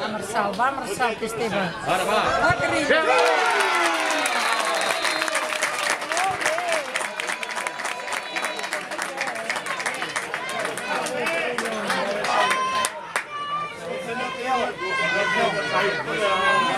Va, Marçal, que Esteve. Ara va. Va, Carrillo. Hey!